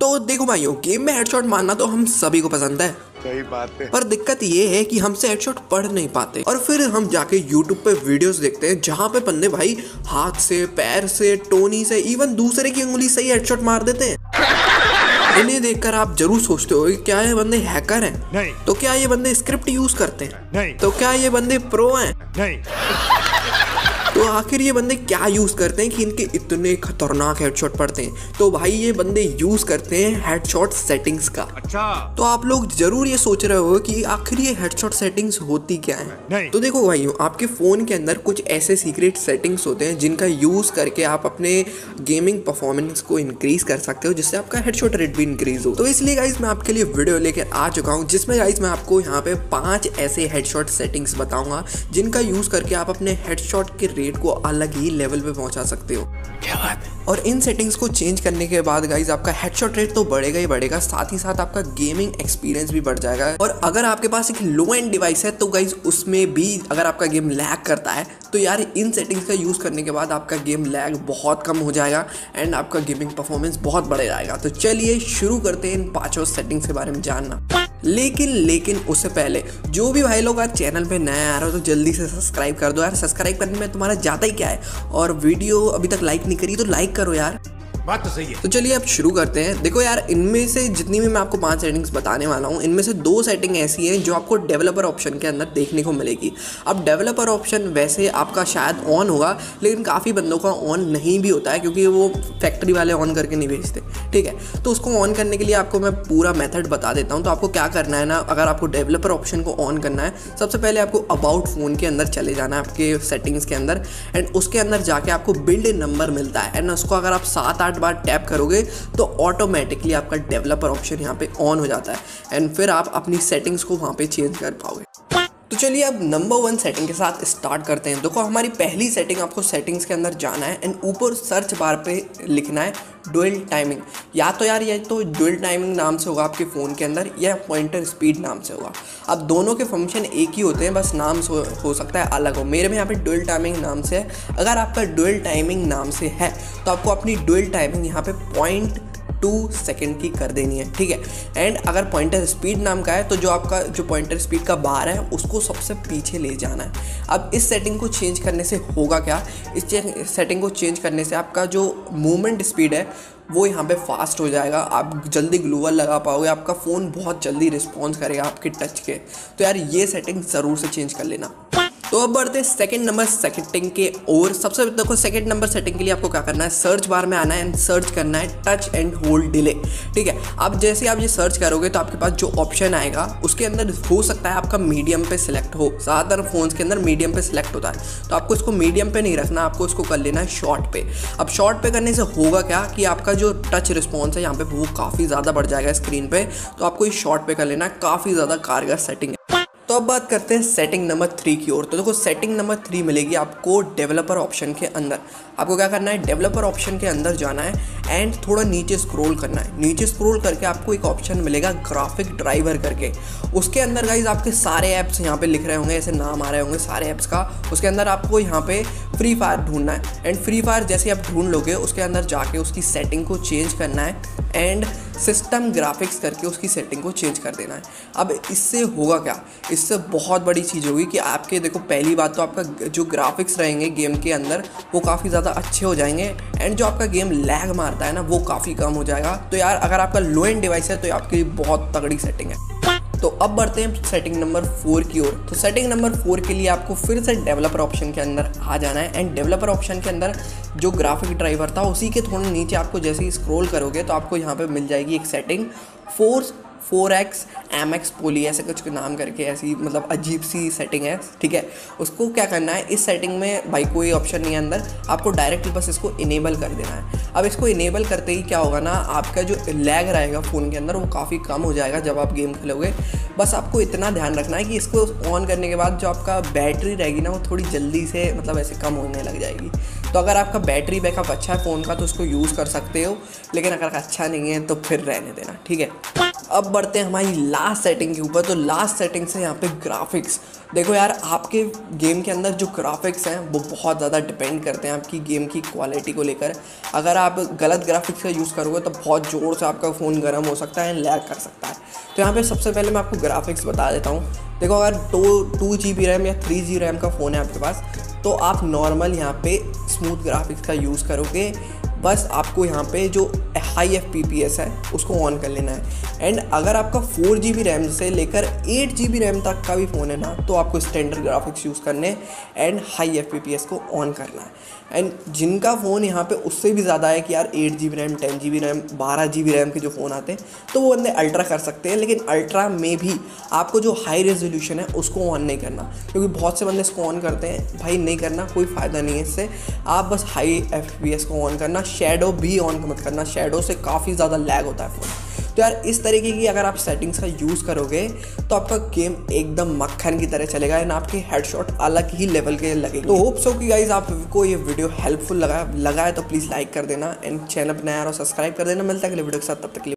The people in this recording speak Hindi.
तो देखो भाइयों, गेम में हेडशॉट मारना तो हम सभी को पसंद है, सही बात है। पर दिक्कत ये है कि हमसे हेडशॉट पढ़ नहीं पाते और फिर हम जाके YouTube पे वीडियोस देखते हैं जहाँ पे बंदे भाई हाथ से, पैर से, टोनी से, इवन दूसरे की उंगली से ही हेडशॉट मार देते हैं। इन्हें देखकर आप जरूर सोचते हो कि क्या ये बंदे हैकर हैं? नहीं। तो क्या ये बंदे स्क्रिप्ट यूज करते हैं? नहीं। तो क्या ये बंदे प्रो हैं? नहीं। तो आखिर ये बंदे क्या यूज करते हैं कि इनके इतने खतरनाक हेडशॉट पड़ते हैं? तो भाई ये बंदे यूज करते हैं हेडशॉट सेटिंग्स का। अच्छा। तो आप लोग जरूर ये सोच रहे हो कि आखिर ये हेडशॉट सेटिंग्स होती क्या है? नहीं। तो देखो भाइयों, आपके फोन के अंदर कुछ ऐसे सीक्रेट सेटिंग्स होते हैं जिनका यूज करके आप अपने गेमिंग परफॉर्मेंस को इंक्रीज कर सकते हो, जिससे आपका हेडशॉट रेट भी इंक्रीज हो। तो इसलिए गाइज मैं आपके लिए वीडियो लेकर आ चुका हूँ जिसमें गाइज मैं आपको यहाँ पे 5 ऐसे हेडशॉट सेटिंग्स बताऊंगा जिनका यूज करके आप अपने हेडशॉट के रेट को अलग ही लेवल पे पहुंचा सकते हो। क्या बात है। और इन सेटिंग्स को चेंज करने के बाद गाइज आपका हेडशॉट रेट तो बढ़ेगा ही बढ़ेगा, साथ ही साथ आपका गेमिंग एक्सपीरियंस भी बढ़ जाएगा। और अगर आपके पास एक लो एंड डिवाइस है तो गाइज उसमें भी अगर आपका गेम लैग करता है तो यार इन सेटिंग्स का यूज करने के बाद आपका गेम लैग बहुत कम हो जाएगा एंड आपका गेमिंग परफॉर्मेंस बहुत बढ़ जाएगा। तो चलिए शुरू करते हैं इन 5 सेटिंग्स के बारे में जानना। लेकिन उससे पहले जो भी भाई लोग आज चैनल पे नए आ रहे हो तो जल्दी से सब्सक्राइब कर दो यार। सब्सक्राइब करने में तुम्हारा जाता ही क्या है, और वीडियो अभी तक लाइक नहीं करी तो लाइक करो यार। बात तो सही है। तो चलिए अब शुरू करते हैं। देखो यार, इनमें से जितनी भी मैं आपको 5 सेटिंग्स बताने वाला हूँ, इनमें से 2 सेटिंग ऐसी हैं जो आपको डेवलपर ऑप्शन के अंदर देखने को मिलेगी। अब डेवलपर ऑप्शन वैसे आपका शायद ऑन होगा, लेकिन काफ़ी बंदों का ऑन नहीं भी होता है क्योंकि वो फैक्ट्री वाले ऑन करके नहीं भेजते। ठीक है, तो उसको ऑन करने के लिए आपको मैं पूरा मेथड बता देता हूँ। तो आपको क्या करना है ना, अगर आपको डेवलपर ऑप्शन को ऑन करना है, सबसे पहले आपको अबाउट फ़ोन के अंदर चले जाना है आपके सेटिंग्स के अंदर, एंड उसके अंदर जाके आपको बिल्ड नंबर मिलता है एंड उसको अगर आप 7-8 बार टैप करोगे तो ऑटोमेटिकली आपका डेवलपर ऑप्शन यहाँ पे ऑन हो जाता है एंड फिर आप अपनी सेटिंग्स को वहाँ पे चेंज कर पाओगे। तो चलिए अब नंबर 1 सेटिंग के साथ स्टार्ट करते हैं। देखो हमारी पहली सेटिंग, आपको सेटिंग्स के अंदर जाना है एंड ऊपर सर्च बार पे लिखना है डुअल टाइमिंग। या तो यार ये तो डुअल टाइमिंग नाम से होगा आपके फ़ोन के अंदर, या पॉइंटर स्पीड नाम से होगा। अब दोनों के फंक्शन एक ही होते हैं, बस नाम हो सकता है अलग हो। मेरे में यहाँ पे डुअल टाइमिंग नाम से है। अगर आपका डुअल टाइमिंग नाम से है तो आपको अपनी डुअल टाइमिंग यहाँ पे 0.2 सेकेंड की कर देनी है। ठीक है, एंड अगर पॉइंटर स्पीड नाम का है तो जो आपका जो पॉइंटर स्पीड का बार है उसको सबसे पीछे ले जाना है। अब इस सेटिंग को चेंज करने से होगा क्या, इस सेटिंग को चेंज करने से आपका जो मूवमेंट स्पीड है वो यहाँ पे फास्ट हो जाएगा, आप जल्दी ग्लूवल लगा पाओगे, आपका फ़ोन बहुत जल्दी रिस्पॉन्स करेगा आपके टच के। तो यार ये सेटिंग ज़रूर से चेंज कर लेना। तो अब बढ़ते हैं सेकंड नंबर सेटिंग के। और सबसे देखो, सेकंड नंबर सेटिंग के लिए आपको क्या करना है, सर्च बार में आना है एंड सर्च करना है टच एंड होल्ड डिले। ठीक है, अब जैसे आप ये सर्च करोगे तो आपके पास जो ऑप्शन आएगा उसके अंदर हो सकता है आपका मीडियम पे सिलेक्ट हो। ज़्यादातर फोन्स के अंदर मीडियम पे सिलेक्ट होता है, तो आपको इसको मीडियम पे नहीं रखना, आपको इसको कर लेना है शॉर्ट पे। अब शॉर्ट पे करने से होगा क्या कि आपका जो टच रिस्पॉन्स है यहाँ पे वो काफ़ी ज़्यादा बढ़ जाएगा स्क्रीन पे, तो आपको इस शॉर्ट पे कर लेना है। काफ़ी ज़्यादा कारगर सेटिंग है। तो अब बात करते हैं सेटिंग नंबर 3 की ओर। तो देखो सेटिंग नंबर 3 मिलेगी आपको डेवलपर ऑप्शन के अंदर। आपको क्या करना है, डेवलपर ऑप्शन के अंदर जाना है एंड थोड़ा नीचे स्क्रॉल करना है। नीचे स्क्रॉल करके आपको एक ऑप्शन मिलेगा ग्राफिक ड्राइवर करके। उसके अंदर गाइज आपके सारे ऐप्स यहाँ पे लिख रहे होंगे, ऐसे नाम आ रहे होंगे सारे ऐप्स का। उसके अंदर आपको यहाँ पे फ्री फायर ढूंढना है एंड फ्री फायर जैसे आप ढूंढ लोगे उसके अंदर जाके उसकी सेटिंग को चेंज करना है एंड सिस्टम ग्राफिक्स करके उसकी सेटिंग को चेंज कर देना है। अब इससे होगा क्या, इससे बहुत बड़ी चीज़ होगी कि आपके देखो पहली बात तो आपका जो ग्राफिक्स रहेंगे गेम के अंदर वो काफ़ी ज़्यादा अच्छे हो जाएंगे एंड जो आपका गेम लैग मारता है ना वो काफ़ी कम हो जाएगा। तो यार अगर आपका लो एंड डिवाइस है तो आपके लिए बहुत तगड़ी सेटिंग है। तो अब बढ़ते हैं सेटिंग नंबर 4 की ओर। तो सेटिंग नंबर 4 के लिए आपको फिर से डेवलपर ऑप्शन के अंदर आ जाना है एंड डेवलपर ऑप्शन के अंदर जो ग्राफिक ड्राइवर था उसी के थोड़ा नीचे आपको जैसे ही स्क्रॉल करोगे तो आपको यहाँ पे मिल जाएगी एक सेटिंग 4x MX पोली, ऐसे कुछ नाम करके, ऐसी मतलब अजीब सी सेटिंग है। ठीक है, उसको क्या करना है, इस सेटिंग में भाई कोई ऑप्शन नहीं है अंदर, आपको डायरेक्टली बस इसको इनेबल कर देना है। अब इसको इनेबल करते ही क्या होगा ना, आपका जो लैग रहेगा फ़ोन के अंदर वो काफ़ी कम हो जाएगा जब आप गेम खेलोगे। बस आपको इतना ध्यान रखना है कि इसको ऑन करने के बाद जो आपका बैटरी रहेगी ना वो थोड़ी जल्दी से मतलब ऐसे कम होने लग जाएगी। तो अगर आपका बैटरी बैकअप अच्छा है फ़ोन का तो उसको यूज़ कर सकते हो, लेकिन अगर अच्छा नहीं है तो फिर रहने देना, ठीक है। अब बढ़ते हैं हमारी लास्ट सेटिंग के ऊपर। तो लास्ट सेटिंग से यहाँ पे ग्राफिक्स। देखो यार, आपके गेम के अंदर जो ग्राफिक्स हैं वो बहुत ज़्यादा डिपेंड करते हैं आपकी गेम की क्वालिटी को लेकर। अगर आप गलत ग्राफिक्स का यूज़ करोगे तो बहुत ज़ोर से आपका फ़ोन गर्म हो सकता है, लैग कर सकता है। तो यहाँ पे सबसे पहले मैं आपको ग्राफिक्स बता देता हूँ। देखो, अगर 2 GB रैम या 3 GB रैम का फ़ोन है आपके पास तो आप नॉर्मल यहाँ पे स्मूथ ग्राफिक्स का यूज़ करोगे। बस आपको यहाँ पे जो हाई FPS है उसको ऑन कर लेना है। एंड अगर आपका 4 GB रैम से लेकर 8 GB रैम तक का भी फ़ोन है ना, तो आपको स्टैंडर्ड ग्राफिक्स यूज़ करने एंड हाई FPS को ऑन करना है। एंड जिनका फ़ोन यहाँ पे उससे भी ज़्यादा है कि यार 8 GB RAM, 10 GB RAM, 12 GB RAM के जो फ़ोन आते हैं तो वो बंदे अल्ट्रा कर सकते हैं, लेकिन अल्ट्रा में भी आपको जो हाई रेजोल्यूशन है उसको ऑन नहीं करना, क्योंकि बहुत से बंदे इसको ऑन करते हैं। भाई नहीं करना, कोई फ़ायदा नहीं है इससे। आप बस हाई FPS को ऑन करना, शैडो भी ऑन मत करना, शैडो से काफ़ी ज़्यादा लैग होता है फ़ोन। तो यार इस तरीके की अगर आप सेटिंग्स का यूज़ करोगे तो आपका गेम एकदम मक्खन की तरह चलेगा एंड आपके हेडशॉट अलग ही लेवल के लगेंगे। तो होप सो कि गाइस आपको ये वीडियो हेल्पफुल लगा है तो प्लीज़ लाइक कर देना एंड चैनल पर नया और सब्सक्राइब कर देना। मिलता है अगले वीडियो के साथ, तब तक के लिए।